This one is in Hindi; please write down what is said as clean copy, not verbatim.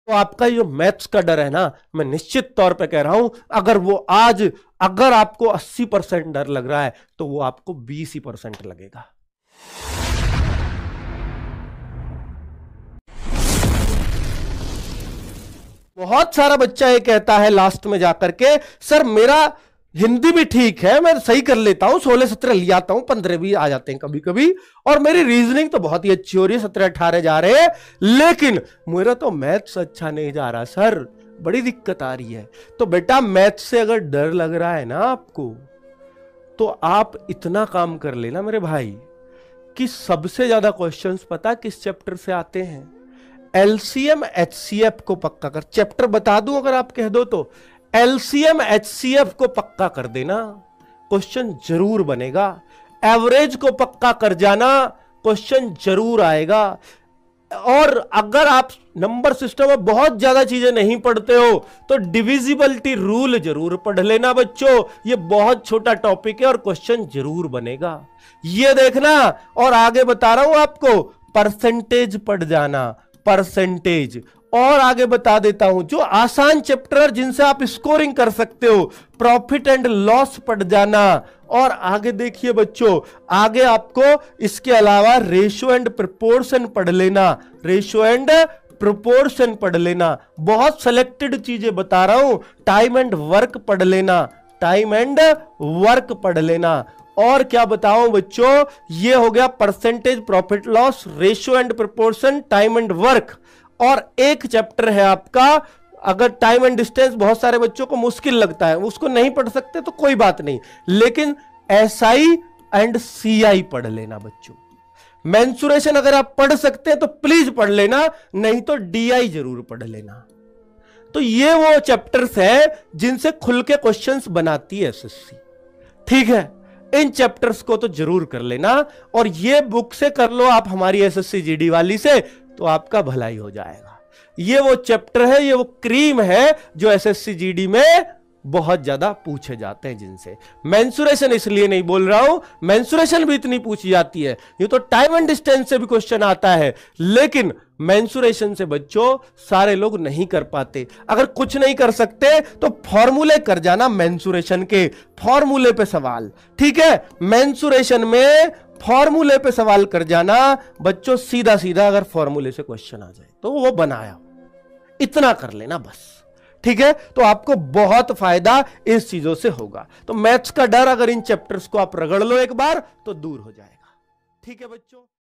तो आपका जो मैथ्स का डर है ना, मैं निश्चित तौर पे कह रहा हूं, अगर आपको 80% डर लग रहा है तो वो आपको 20% लगेगा। बहुत सारा बच्चा ये कहता है लास्ट में जाकर के, सर मेरा हिंदी भी ठीक है, मैं सही कर लेता हूं, 16-17 ले आता हूं, 15 भी आ जाते हैं कभी कभी, और मेरी रीजनिंग तो बहुत ही अच्छी हो रही है, 17-18 जा रहे हैं, लेकिन मेरा तो मैथ्स अच्छा नहीं जा रहा सर, बड़ी दिक्कत आ रही है। तो बेटा मैथ्स से अगर डर लग रहा है ना आपको, तो आप इतना काम कर लेना मेरे भाई कि सबसे ज्यादा क्वेश्चंस पता किस चैप्टर से आते हैं? एलसीएम एचसीएफ को पक्का कर, चैप्टर बता दूं अगर आप कह दो तो, एलसीएम एचसीएफ को पक्का कर देना, क्वेश्चन जरूर बनेगा। एवरेज को पक्का कर जाना, क्वेश्चन जरूर आएगा। और अगर आप नंबर सिस्टम में बहुत ज्यादा चीजें नहीं पढ़ते हो तो डिविजिबिलिटी रूल जरूर पढ़ लेना बच्चों, ये बहुत छोटा टॉपिक है और क्वेश्चन जरूर बनेगा, ये देखना। और आगे बता रहा हूं आपको, परसेंटेज पढ़ जाना, परसेंटेज। और आगे बता देता हूं, जो आसान चैप्टर जिनसे आप स्कोरिंग कर सकते हो, प्रॉफिट एंड लॉस पढ़ जाना। और आगे देखिए बच्चों, आगे आपको इसके अलावा रेशियो एंड प्रोपोर्शन पढ़ लेना, रेशियो एंड प्रोपोर्शन पढ़ लेना। बहुत सिलेक्टेड चीजें बता रहा हूं, टाइम एंड वर्क पढ़ लेना, टाइम एंड वर्क पढ़ लेना। और क्या बताऊं बच्चों, ये हो गया percentage, profit loss, ratio and proportion, time and work. और एक चैप्टर है आपका, अगर टाइम एंड डिस्टेंस बहुत सारे बच्चों को मुश्किल लगता है, उसको नहीं पढ़ सकते तो कोई बात नहीं, लेकिन एसआई एंड सीआई पढ़ लेना बच्चों। मेंसुरेशन अगर आप पढ़ सकते हैं तो प्लीज पढ़ लेना, नहीं तो डीआई जरूर पढ़ लेना। तो ये वो चैप्टर्स हैं जिनसे खुल के क्वेश्चंस बनाती है एसएससी, ठीक है? इन चैप्टर्स को तो जरूर कर लेना, और ये बुक से कर लो आप हमारी एसएससी जीडी वाली से, तो आपका भलाई हो जाएगा। ये वो चैप्टर है, ये वो क्रीम है जो एसएससी जीडी में बहुत ज्यादा पूछे जाते हैं, जिनसे मेंसुरेशन इसलिए नहीं बोल रहा हूं, मेंसुरेशन भी इतनी पूछी जाती है, ये तो टाइम एंड डिस्टेंस से भी क्वेश्चन आता है, लेकिन मेंसुरेशन से बच्चों सारे लोग नहीं कर पाते। अगर कुछ नहीं कर सकते तो फॉर्मूले कर जाना, मेंसुरेशन के फॉर्मूले पे सवाल, ठीक है? मेंसुरेशन में फॉर्मूले पे सवाल कर जाना बच्चों, सीधा सीधा अगर फॉर्मूले से क्वेश्चन आ जाए तो वो बनाया, इतना कर लेना बस, ठीक है? तो आपको बहुत फायदा इस चीजों से होगा। तो मैथ्स का डर अगर इन चैप्टर्स को आप रगड़ लो एक बार तो दूर हो जाएगा, ठीक है बच्चों?